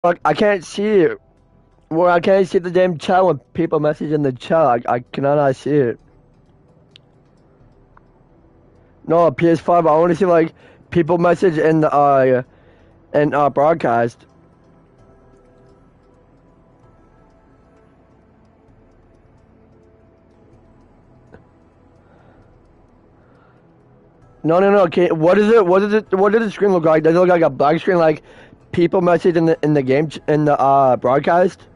Like, I can't see it. Well, I can't see the damn chat when people message in the chat. I cannot see it. No, PS5. I only see like people message in the broadcast. No, no, no. Okay, what is it? What is it? What does the screen look like? Does it look like a black screen, like people message in the game in the broadcast?